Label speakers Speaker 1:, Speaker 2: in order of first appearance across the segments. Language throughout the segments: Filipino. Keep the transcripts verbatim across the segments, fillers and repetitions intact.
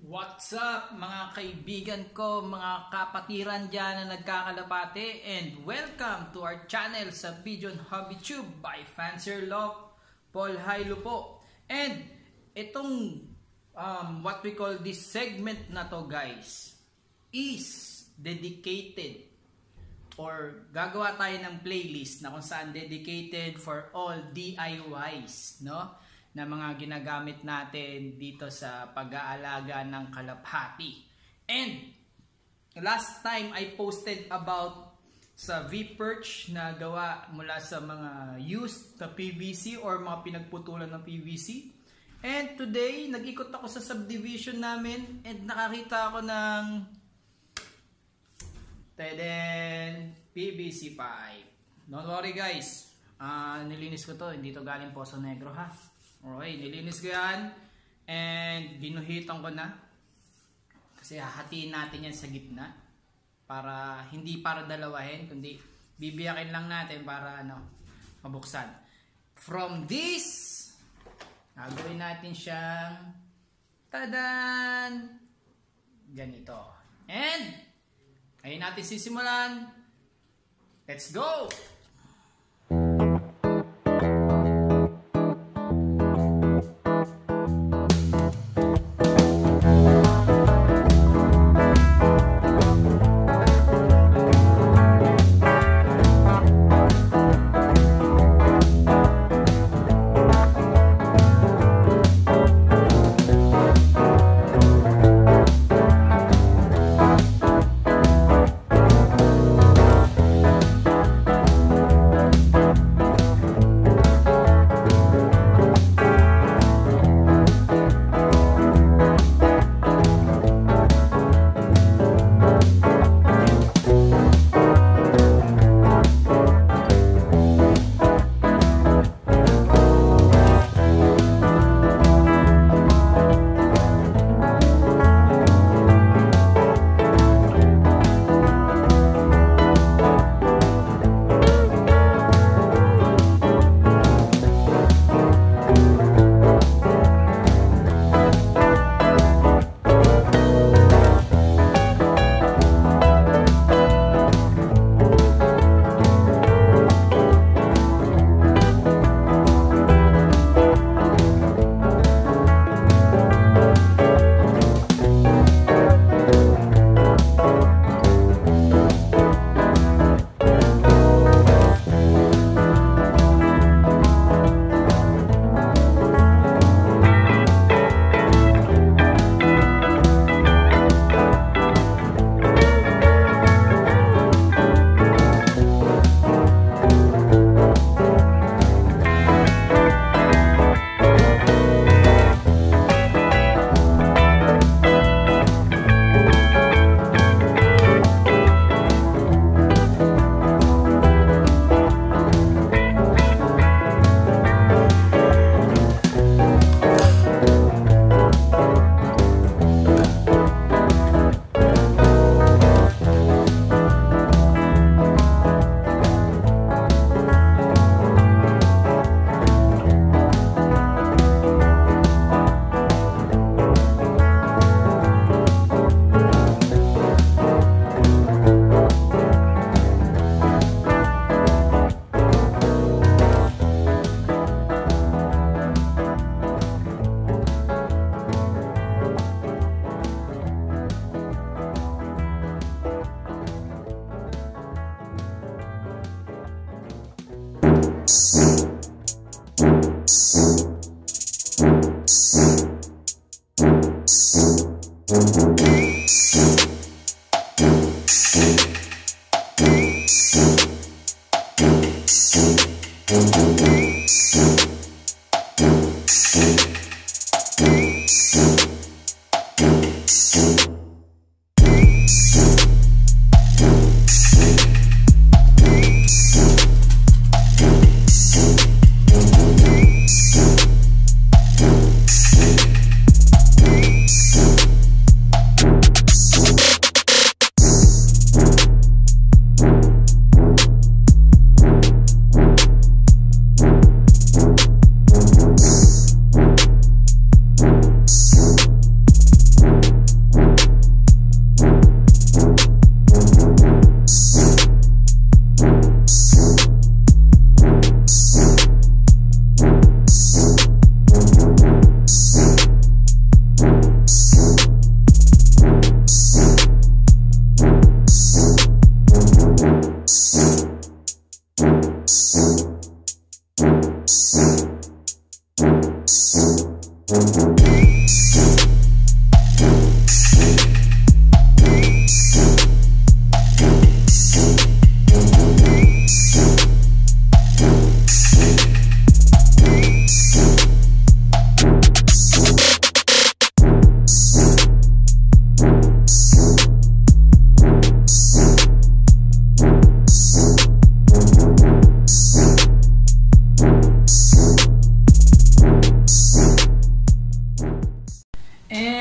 Speaker 1: What's up mga kaibigan ko, mga kapatiran dyan na nagkakalapati, and welcome to our channel sa Pigeon Hobby Tube by Fancier Love, Paul Hailo po. And itong um, what we call this segment na to guys is dedicated, or gagawa tayo ng playlist na kung saan dedicated for all D I Ys, no? Na mga ginagamit natin dito sa pag-aalaga ng kalapati. And last time I posted about sa V-Perch na gawa mula sa mga used na P V C or mga pinagputulan ng P V C. And today, nag-ikot ako sa subdivision namin and nakakita ako ng teden P V C pipe. Don't worry guys, uh, nilinis ko to, hindi to galing Poso Negro ha. Okay, nilinis ko yan and ginuhitan ko na kasi hahatiin natin yan sa gitna para hindi para dalawahin kundi bibiyakin lang natin para ano, mabuksan. From this, gagawin natin siyang tadan ganito. And ayun natin sisimulan. Let's go!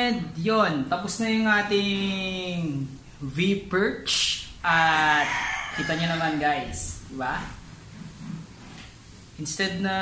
Speaker 1: And yon, tapos na yung ating V-Perch. At kita nyo naman guys, diba? Instead na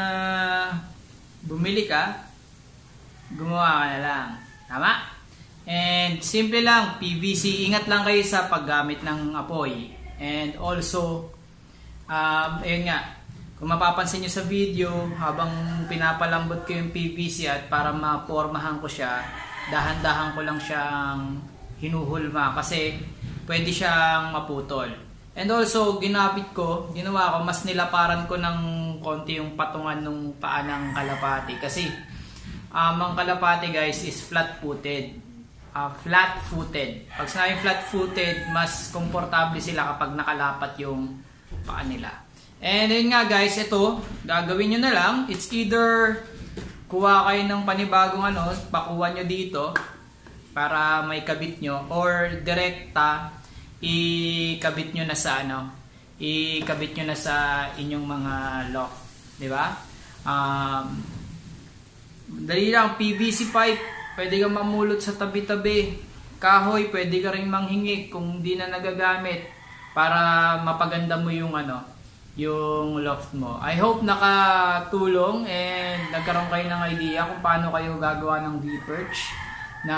Speaker 1: bumili ka, gumawa ka na lang. Tama? And simple lang, P V C. Ingat lang kayo sa paggamit ng apoy. And also, um, ayun nga, kung mapapansin nyo sa video, habang pinapalambot ko yung P V C at para mapormahan ko siya, dahan-dahan ko lang siyang hinuhulma kasi pwede siyang maputol. And also, ginapit ko, ginawa ko, mas nilaparan ko ng konti yung patungan ng paa ng kalapati. Kasi, um, ang kalapati guys is flat-footed. Uh, flat-footed. Pag sinabing flat-footed, mas komportable sila kapag nakalapat yung paa nila. And yun nga guys, ito, gagawin nyo na lang. It's either kuha kayo ng panibagong ano, pakuha nyo dito para may kabit nyo, or direkta ikabit nyo na sa ano, ikabit nyo na sa inyong mga lock, di ba? Um, dali lang, P V C pipe, pwede kang mamulot sa tabi-tabi. Kahoy, pwede ka rin manghingi kung hindi na nagagamit para mapaganda mo yung ano, yung loft mo. I hope nakatulong and nagkaroon kayo ng idea kung paano kayo gagawa ng V-Perch na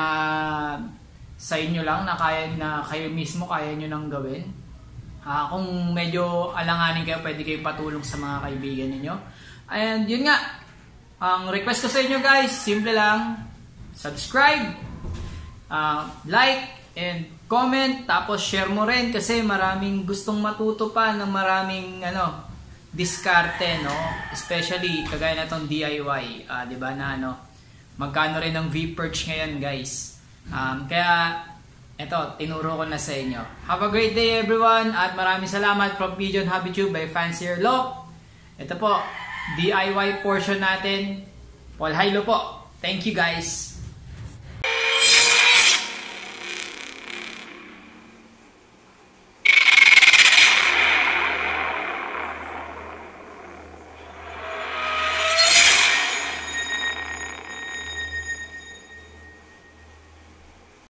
Speaker 1: sa inyo lang, na kaya na kayo mismo kaya nyo nang gawin. Uh, kung medyo alanganin kayo, pwede kayo patulong sa mga kaibigan niyo. And yun nga, ang request ko sa inyo guys, simple lang, subscribe, uh, like, and comment, tapos share mo rin kasi maraming gustong matuto pa ng maraming ano, diskarte, no? Especially kagaya na tong D I Y, uh, di ba na ano, magkano rin ng V-Perch ngayon guys. Um, kaya eto, tinuro ko na sa inyo. Have a great day everyone at maraming salamat from Pigeon Hobby Tube by Fancier Law. Ito po, D I Y portion natin. Paul Hilo po. Thank you guys.